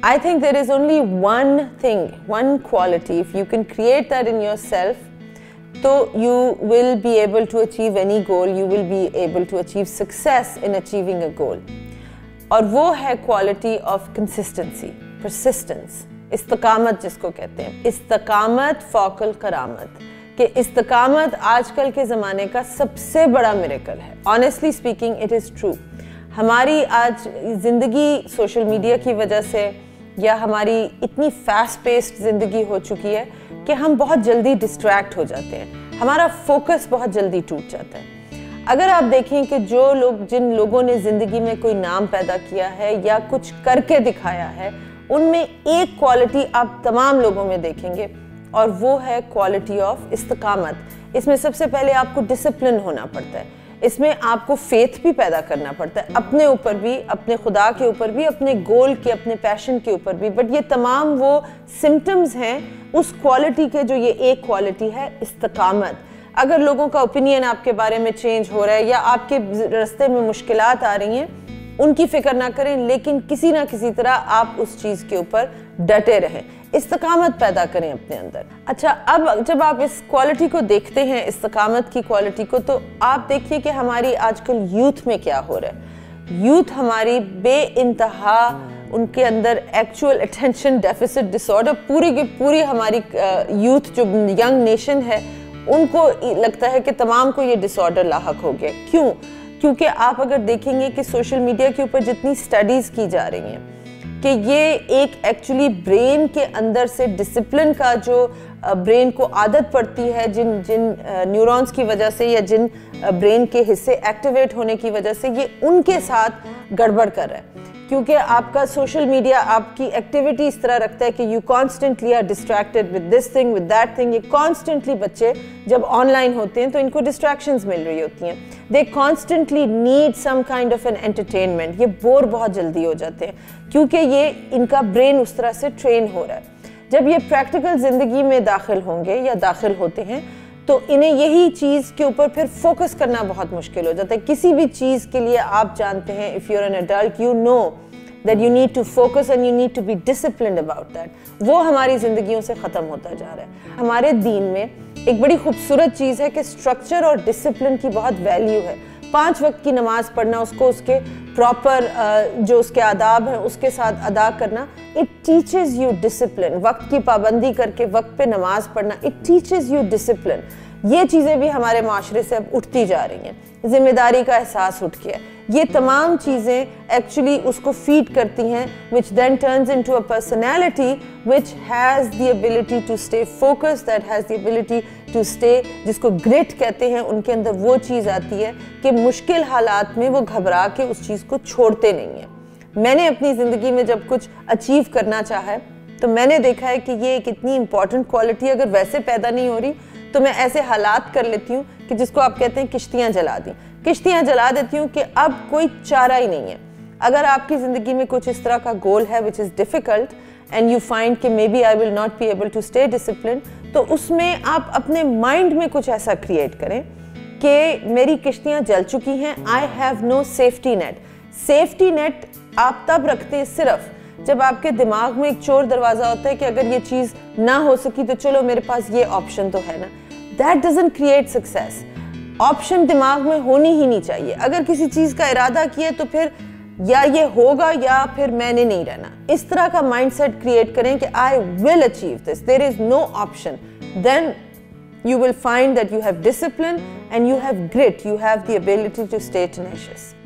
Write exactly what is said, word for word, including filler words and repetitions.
I think there is only one thing, one quality. If you can create that in yourself, so you will be able to achieve any goal. You will be able to achieve success in achieving a goal. और वो है quality of consistency, persistence, इस्तकामत जिसको कहते हैं. इस्तकामत फ़ौक़ल करामत. कि इस्तकामत आजकल के ज़माने का सबसे बड़ा मिरेकल है. Honestly speaking, it is true. हमारी आज ज़िंदगी सोशल मीडिया की वजह से या हमारी इतनी फास्ट पेस्ड ज़िंदगी हो चुकी है कि हम बहुत जल्दी डिस्ट्रैक्ट हो जाते हैं. हमारा फोकस बहुत जल्दी टूट जाता है. अगर आप देखें कि जो लोग जिन लोगों ने ज़िंदगी में कोई नाम पैदा किया है या कुछ करके दिखाया है, उनमें एक क्वालिटी आप तमाम लोगों में देखेंगे और वो है क्वालिटी ऑफ इस्तकामत. इसमें सबसे पहले आपको डिसिप्लिन होना पड़ता है. इसमें आपको फेथ भी पैदा करना पड़ता है, अपने ऊपर भी, अपने खुदा के ऊपर भी, अपने गोल के, अपने पैशन के ऊपर भी. बट ये तमाम वो सिम्टम्स हैं उस क्वालिटी के जो ये एक क्वालिटी है इस्तकामत. अगर लोगों का ओपिनियन आपके बारे में चेंज हो रहा है या आपके रास्ते में मुश्किलात आ रही हैं, उनकी फिक्र ना करें, लेकिन किसी ना किसी तरह आप उस चीज़ के ऊपर डटे रहें. इस्तकामत पैदा करें अपने अंदर. अच्छा, अब जब आप इस क्वालिटी को देखते हैं, इस्तकामत की क्वालिटी को, तो आप देखिए कि हमारी आजकल यूथ में क्या हो रहा है. यूथ हमारी बे इंतहा, उनके अंदर एक्चुअल अटेंशन डेफिसिट डिसऑर्डर, पूरी की पूरी हमारी यूथ जो यंग नेशन है, उनको लगता है कि तमाम को ये डिसऑर्डर लाहक हो गया. क्यों? क्योंकि आप अगर देखेंगे कि सोशल मीडिया के ऊपर जितनी स्टडीज़ की जा रही हैं कि ये एक एक्चुअली ब्रेन के अंदर से डिसिप्लिन का जो ब्रेन को आदत पड़ती है, जिन जिन न्यूरॉन्स की वजह से या जिन ब्रेन के हिस्से एक्टिवेट होने की वजह से, ये उनके साथ गड़बड़ कर रहा है. क्योंकि आपका सोशल मीडिया आपकी एक्टिविटी इस तरह रखता है कि you constantly are distracted with this thing with that thing. ये कॉन्स्टेंटली बच्चे जब ऑनलाइन होते हैं तो इनको डिस्ट्रैक्शंस मिल रही होती हैं. They constantly need some kind of an entertainment. ये बोर बहुत जल्दी हो जाते हैं क्योंकि ये इनका ब्रेन उस तरह से ट्रेन हो रहा है. जब ये प्रैक्टिकल ज़िंदगी में दाखिल होंगे या दाखिल होते हैं तो इन्हें यही चीज़ के ऊपर फिर फोकस करना बहुत मुश्किल हो जाता है. किसी भी चीज़ के लिए आप जानते हैं, if you are an adult, you know that you need to focus and you need to be disciplined about that. वो हमारी ज़िंदगियों से ख़त्म होता जा रहा है. हमारे दीन में एक बड़ी खूबसूरत चीज़ है कि स्ट्रक्चर और डिसिप्लिन की बहुत वैल्यू है. पाँच वक्त की नमाज़ पढ़ना, उसको उसके प्रॉपर जो उसके आदाब हैं उसके साथ अदा करना, इट टीचेज़ यू डिसिप्लिन. वक्त की पाबंदी करके वक्त पे नमाज पढ़ना, इट टीचेज़ यू डिसिप्लिन. ये चीज़ें भी हमारे माशरे से अब उठती जा रही हैं. जिम्मेदारी का एहसास उठ गया. ये तमाम चीज़ें एक्चुअली उसको फीड करती हैं, which then turns into a personality which has the ability to stay focused, that has the ability to stay, जिसको ग्रिट कहते हैं. उनके अंदर वो चीज़ आती है कि मुश्किल हालात में वो घबरा के उस चीज़ को छोड़ते नहीं हैं. मैंने अपनी ज़िंदगी में जब कुछ अचीव करना चाहा है तो मैंने देखा है कि ये एक इतनी इंपॉर्टेंट क्वालिटी अगर वैसे पैदा नहीं हो रही तो मैं ऐसे हालात कर लेती हूँ कि जिसको आप कहते हैं किश्तियाँ जला दी. किश्तियाँ जला देती हूँ कि अब कोई चारा ही नहीं है. अगर आपकी ज़िंदगी में कुछ इस तरह का गोल है which is difficult and you find कि maybe I will not be able to stay discipline, तो उसमें आप अपने माइंड में कुछ ऐसा क्रिएट करें कि मेरी किश्तियाँ जल चुकी हैं, I have no safety net. Safety net आप तब रखते हैं सिर्फ जब आपके दिमाग में एक चोर दरवाज़ा होता है कि अगर ये चीज़ ना हो सकी तो चलो मेरे पास ये ऑप्शन तो है ना. That doesn't create success. Option दिमाग में होनी ही नहीं चाहिए. अगर किसी चीज़ का इरादा किया तो फिर या ये होगा या फिर मैंने नहीं रहना. इस तरह का माइंडसेट क्रिएट करें कि I will achieve this, there is no option. Then you will find that you have discipline and you have grit, you have the ability to stay tenacious.